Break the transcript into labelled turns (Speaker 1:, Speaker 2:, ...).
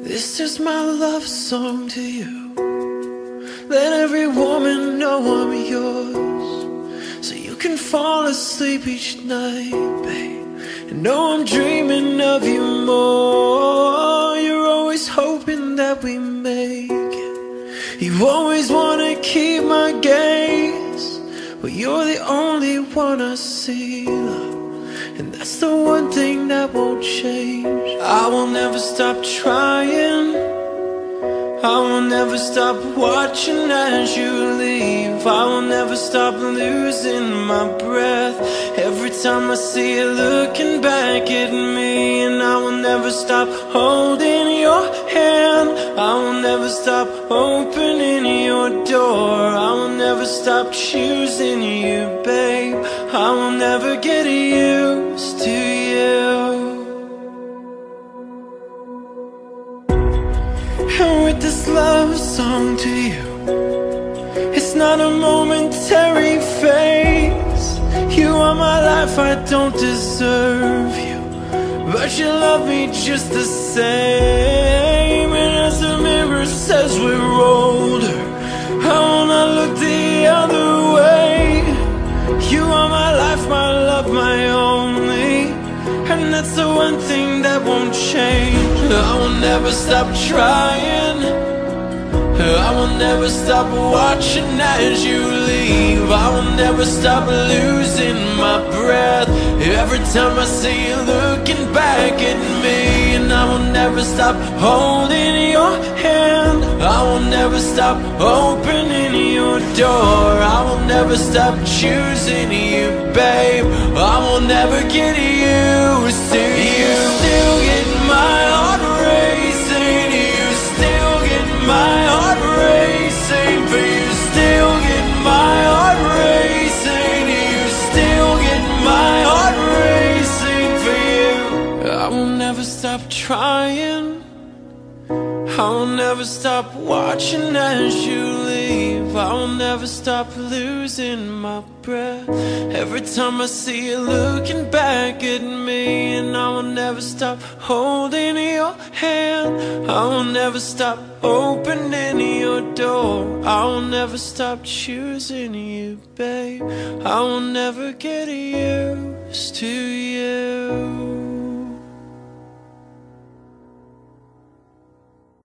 Speaker 1: This is my love song to you. Let every woman know I'm yours, so you can fall asleep each night, babe, and know I'm dreaming of you more. You're always hoping that we make it. You always wanna keep my gaze, but you're the only one I see, love, and that's the one thing that won't change. I will never stop trying, I will never stop watching as you leave. I will never stop losing my breath every time I see you looking back at me. And I will never stop holding your hand, I will never stop opening your door. I will never stop choosing you, babe. I will never get used to you. And with this love song to you, it's not a momentary phase. You are my life, I don't deserve you, but you love me just the same. And as the mirror says we're older, I will not look the other way. You are my life, my love, my only, and that's the one thing that won't change. I will never stop trying, I will never stop watching as you leave. I will never stop losing my breath every time I see you looking back at me. And I will never stop holding your hand, I will never stop opening your door. I will never stop choosing you, babe. I will never get used to you. Still get my heart racing, you still get my heart racing. For you still get my heart racing, you still get my heart racing for you. I will never stop trying, I will never stop watching as you leave. I will never stop losing my breath every time I see you looking back at me. And I will never stop holding your hand, I will never stop opening your door. I will never stop choosing you, babe. I will never get used to you.